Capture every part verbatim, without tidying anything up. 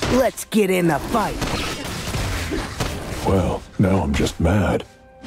Let's get in the fight. Well, now I'm just mad.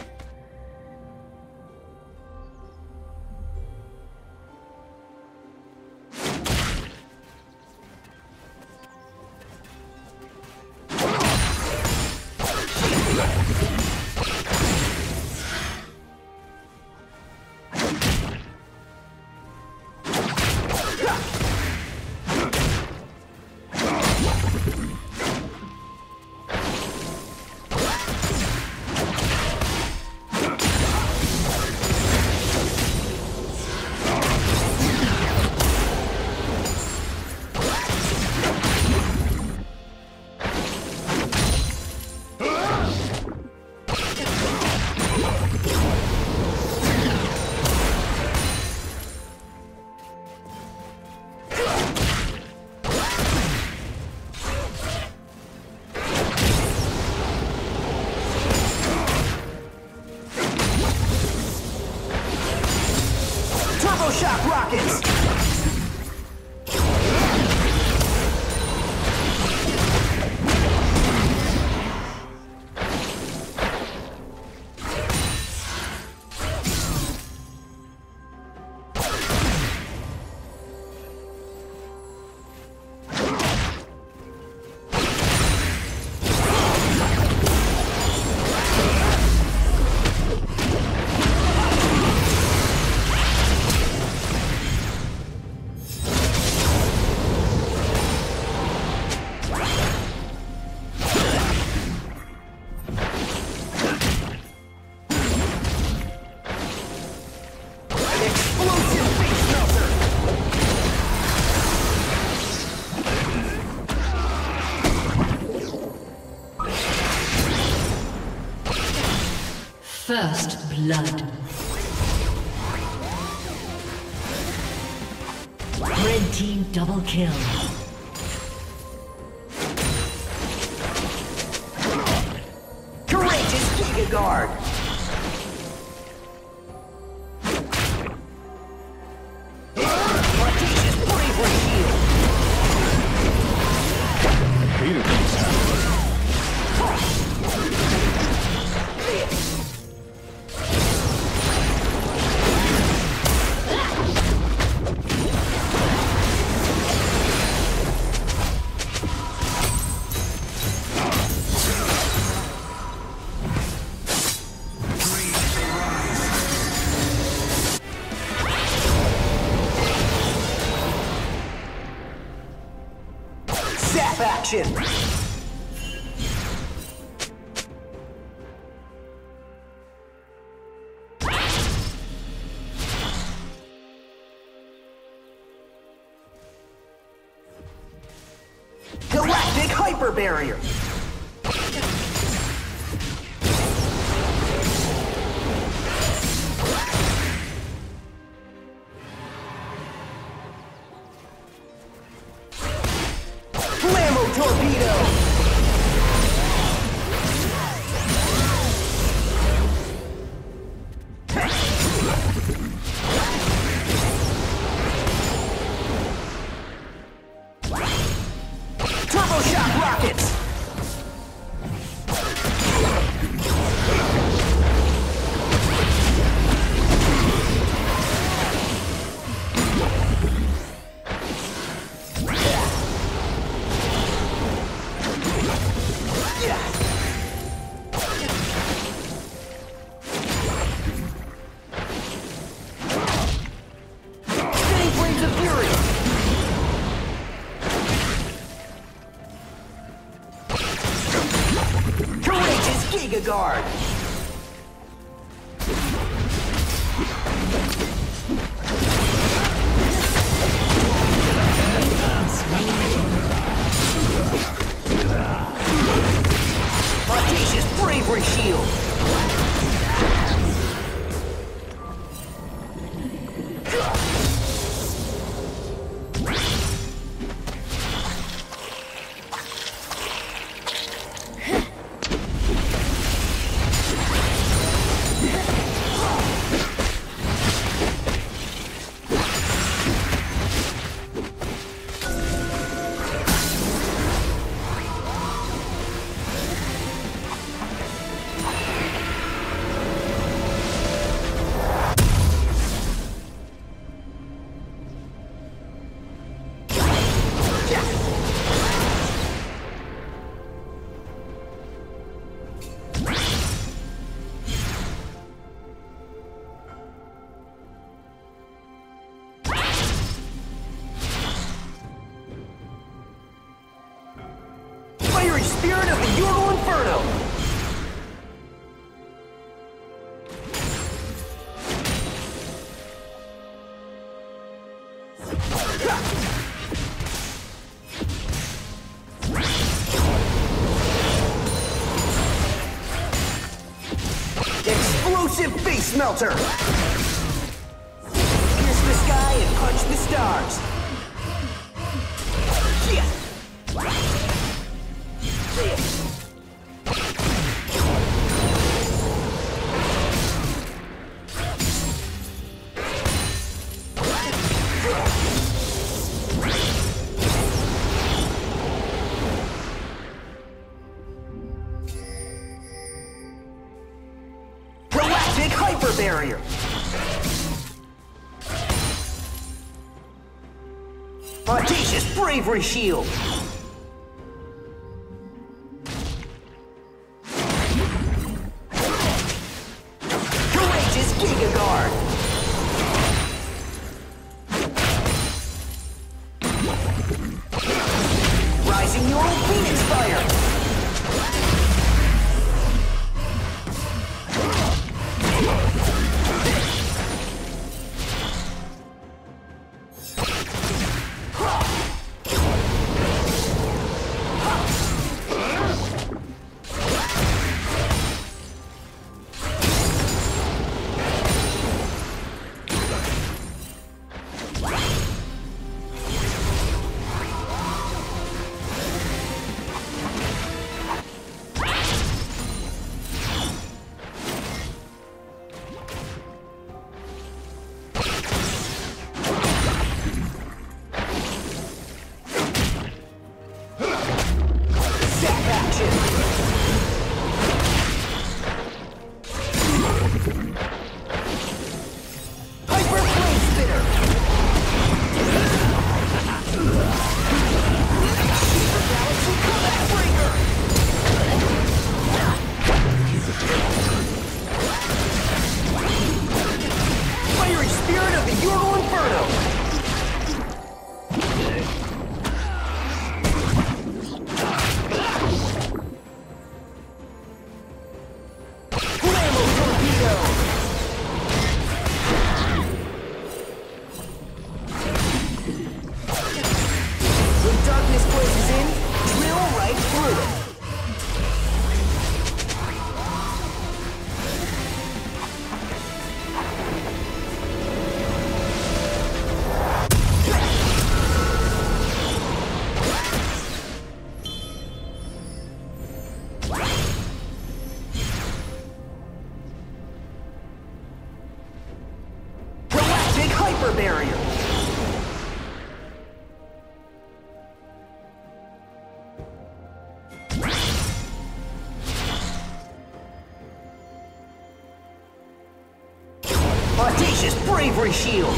Shock rockets! First blood. Red team double kill. Courageous Giga Guard. Audacious bravery shield. Hated these happening. Zap action! Galactic Hyper Barrier! Torpedo! Turbo shock rockets! Giga Guard! Audacious bravery shield! Fiery Spirit of the Ural Inferno! Explosive Face Melter! Pierce the sky and punch the stars! Yeah. Yeah. Galactic Hyper Barrier! Audacious Bravery Shield! Courageous Giga Guard! Rising Ural Phoenix Fire! Z A C action! Hyper Flame Spitter! Super Galaxy Combat Breaker! Fiery Spirit of the Ural Inferno! When darkness closes in, drill right through it. Galactic Hyper Barrier! Audacious Bravery Shield!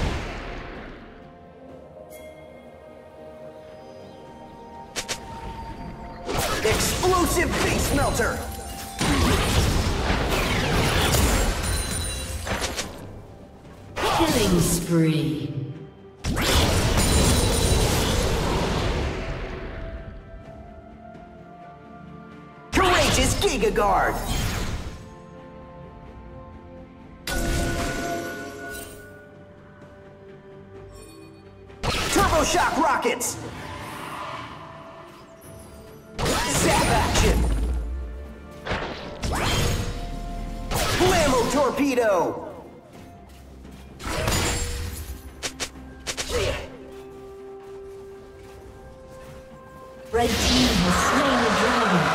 Explosive Face Melter! Killing spree. Courageous Giga Guard! Turbo Shock Rockets! Zap action! Blammo Torpedo! Red team has slain the dragon.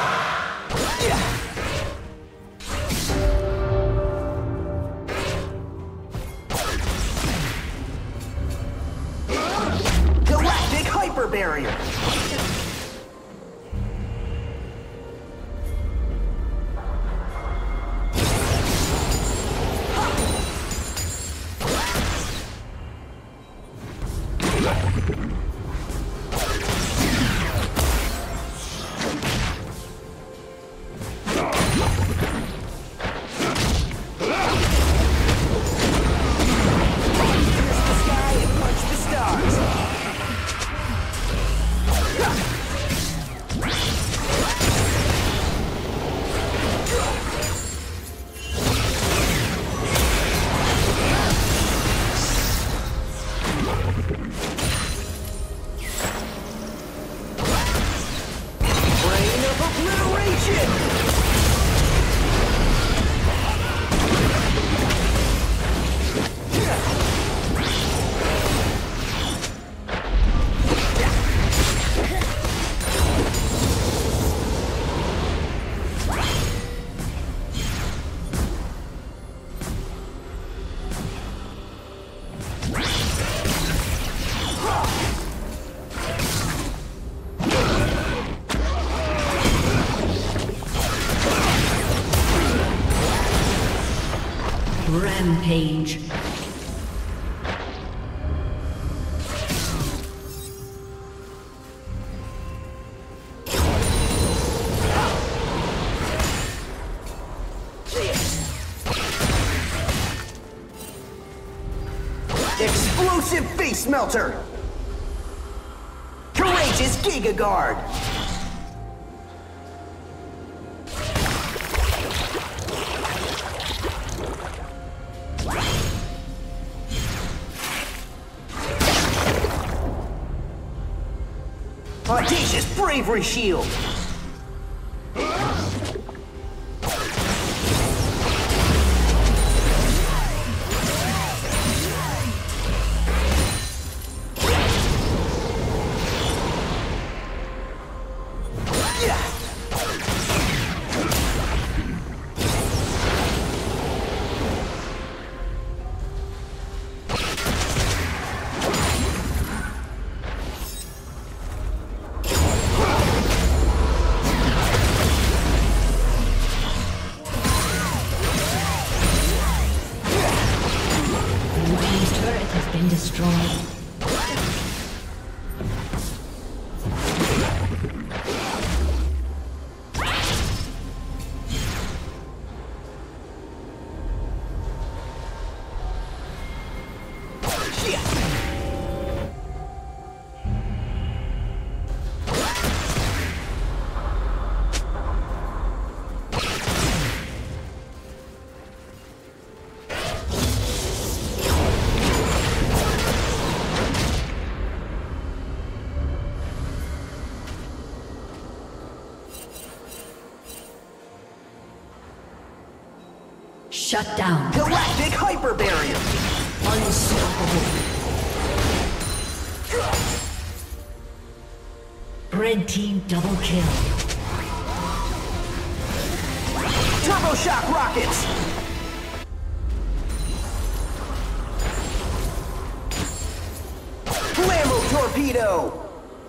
Galactic Hyper Barrier! Action! Rampage. Explosive face melter! Courageous Giga Guard! Audacious Bravery Shield! Destroyed. Shut down. Galactic Hyper Barrier! Unstoppable. Red team double kill. Turbo Shock Rockets! Flammo Torpedo!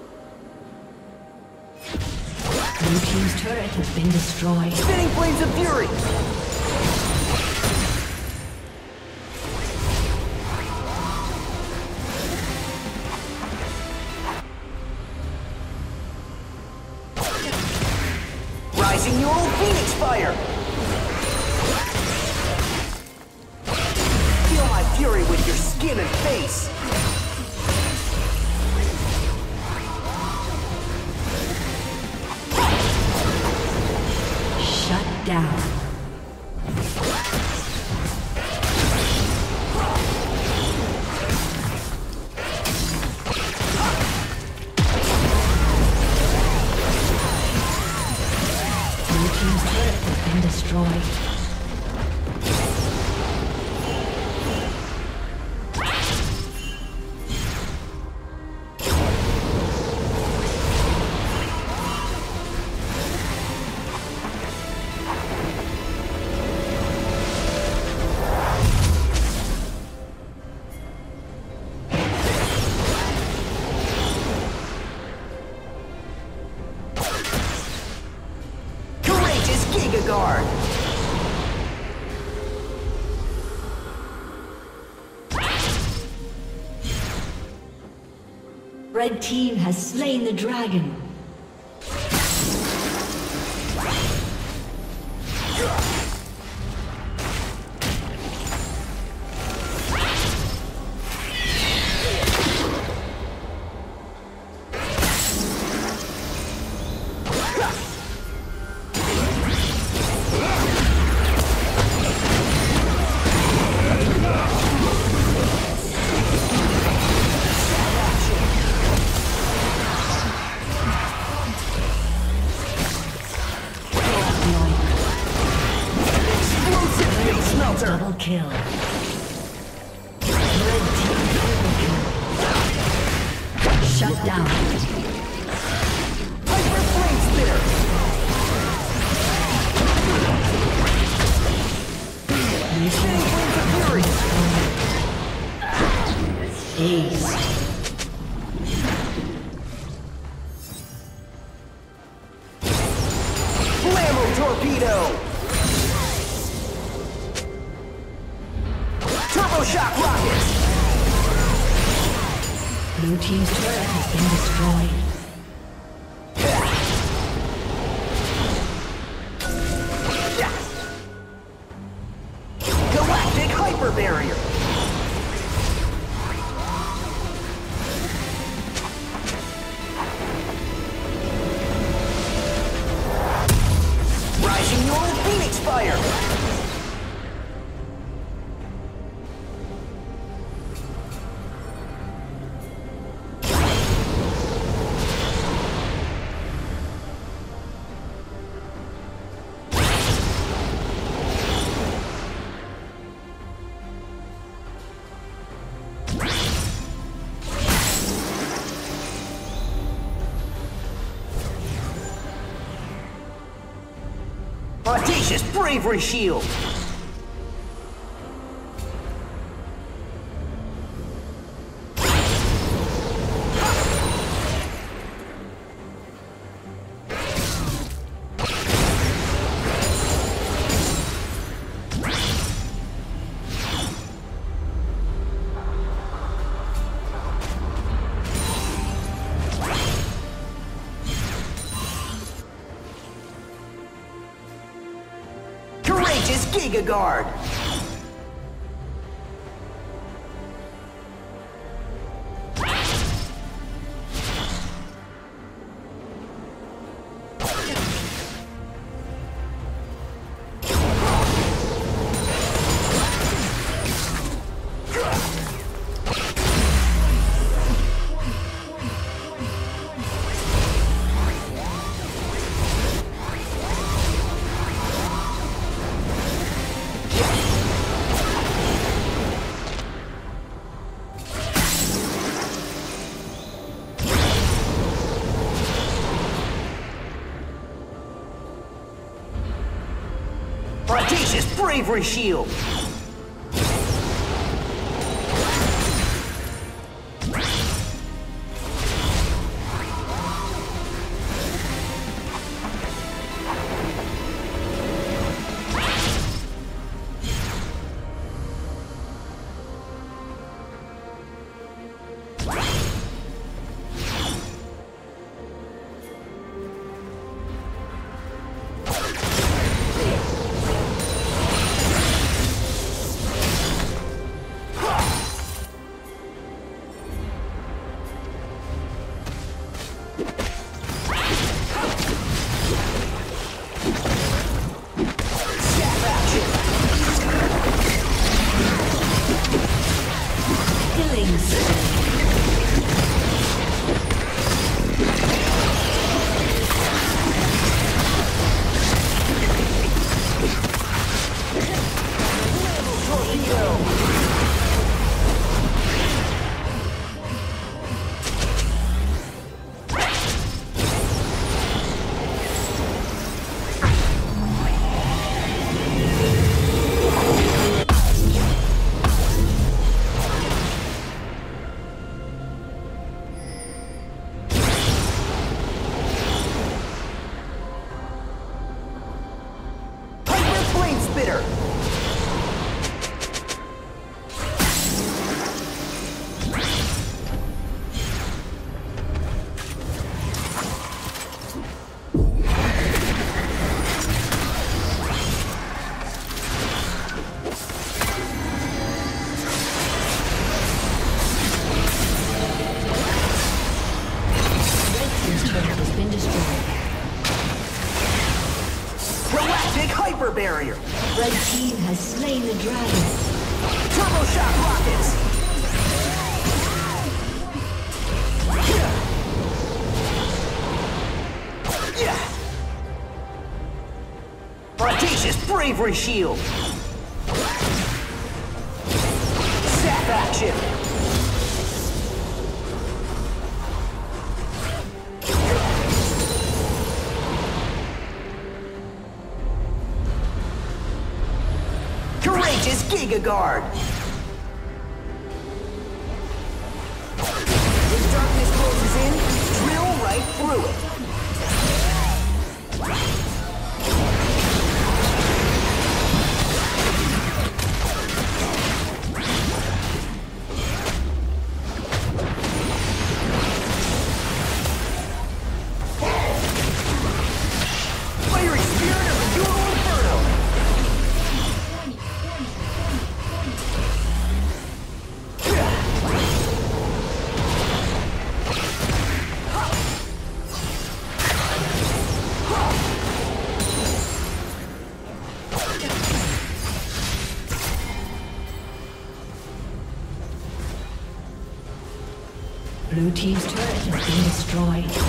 Blue team's turret has been destroyed. Spinning Flames of Fury! Rising your old Phoenix Fire! Feel my fury with your skin and face! Shut down. Destroyed. Courageous Giga Guard! Red team has slain the dragon. kill. Red team triple kill. Shut down. Hyper Flame Spitter! Chain Wings of Fury! Ace. Blammo Torpedo! Turbo Shock Rockets! Blue team's turret has been destroyed. Galactic Hyper Barrier! Rising Normal Phoenix Fire! Audacious Bravery Shield! Courageous Giga Guard! Audacious Bravery Shield! Hyper Barrier! Red team has slain the dragon. Turbo Shock Rockets! Audacious Bravery Shield! satisfaction. Courageous Giga Guard. When darkness closes in, drill right through it. Firing Spirit of the Dual Inferno. Blue team's turret has been destroyed.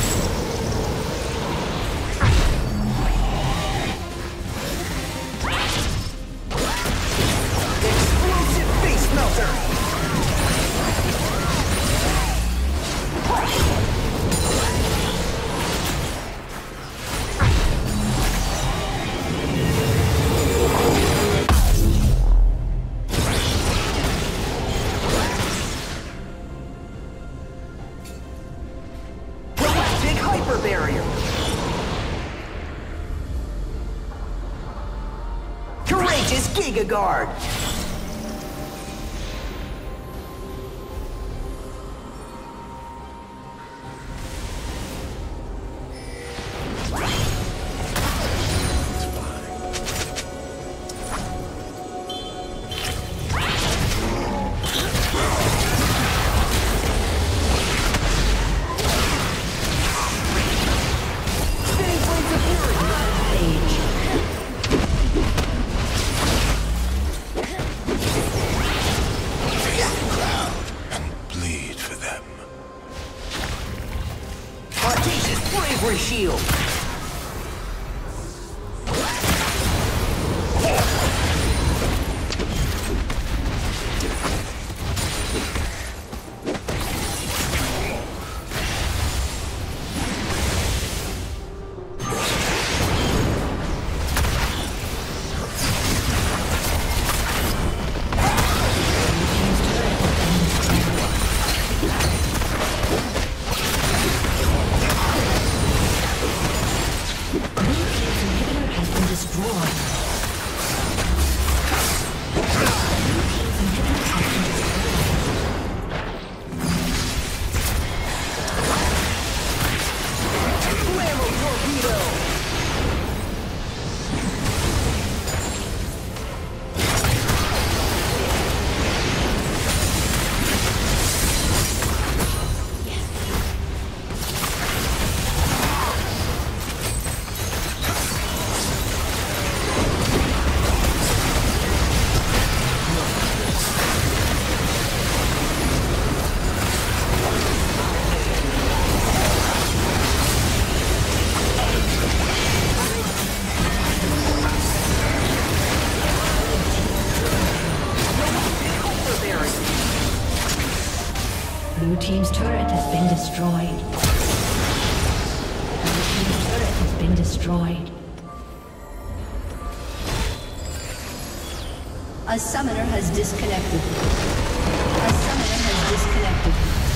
Barrier. Courageous Giga Guard. Bravery Shield. Blue team's turret has been destroyed. Blue team's turret has been destroyed. A summoner has disconnected. A summoner has disconnected.